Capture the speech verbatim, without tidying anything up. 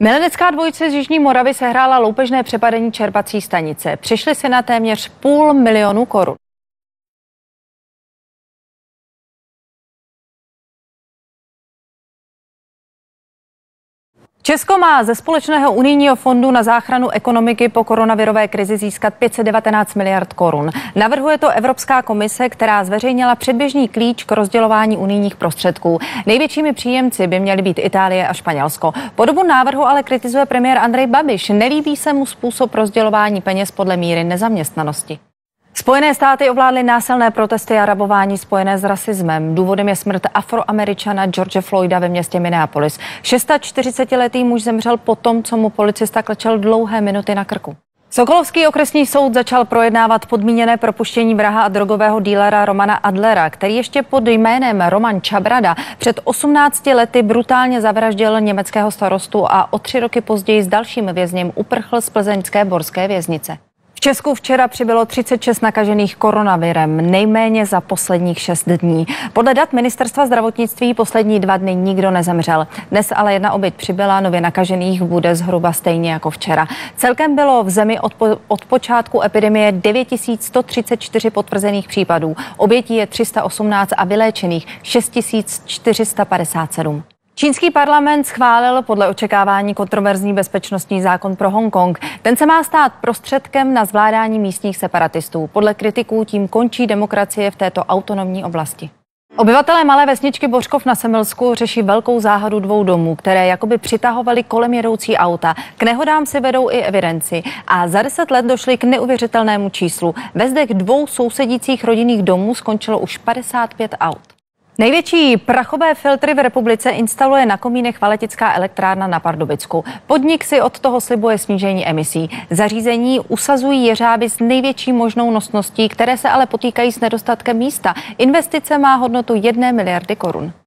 Milenecká dvojice z Jižní Moravy sehrála loupežné přepadení čerpací stanice. Přišli si na téměř půl milionu korun. Česko má ze společného unijního fondu na záchranu ekonomiky po koronavirové krizi získat pět set devatenáct miliard korun. Navrhuje to Evropská komise, která zveřejnila předběžný klíč k rozdělování unijních prostředků. Největšími příjemci by měly být Itálie a Španělsko. Podobu návrhu ale kritizuje premiér Andrej Babiš. Nelíbí se mu způsob rozdělování peněz podle míry nezaměstnanosti. Spojené státy ovládly násilné protesty a rabování spojené s rasismem. Důvodem je smrt Afroameričana George Floyda ve městě Minneapolis. čtyřicetišestiletý muž zemřel po tom, co mu policista klečel dlouhé minuty na krku. Sokolovský okresní soud začal projednávat podmíněné propuštění vraha a drogového dílera Romana Adlera, který ještě pod jménem Roman Čabrada před osmnácti lety brutálně zavraždil německého starostu a o tři roky později s dalším vězněm uprchl z plzeňské Borské věznice. V Česku včera přibylo třicet šest nakažených koronavirem, nejméně za posledních šest dní. Podle dat ministerstva zdravotnictví poslední dva dny nikdo nezemřel. Dnes ale jedna oběť přibyla, nově nakažených bude zhruba stejně jako včera. Celkem bylo v zemi od, po, od počátku epidemie devět tisíc sto třicet čtyři potvrzených případů. Obětí je tři sta osmnáct a vyléčených šest tisíc čtyři sta padesát sedm. Čínský parlament schválil podle očekávání kontroverzní bezpečnostní zákon pro Hongkong. Ten se má stát prostředkem na zvládání místních separatistů. Podle kritiků tím končí demokracie v této autonomní oblasti. Obyvatelé malé vesničky Bořkov na Semilsku řeší velkou záhadu dvou domů, které jakoby přitahovaly kolem jedoucí auta. K nehodám si vedou i evidenci a za deset let došli k neuvěřitelnému číslu. Ve zdech dvou sousedících rodinných domů skončilo už padesát pět aut. Největší prachové filtry v republice instaluje na Komínech Valetická elektrárna na Pardubicku. Podnik si od toho slibuje snížení emisí. Zařízení usazují jeřáby s největší možnou nosností, které se ale potýkají s nedostatkem místa. Investice má hodnotu jedné miliardy korun.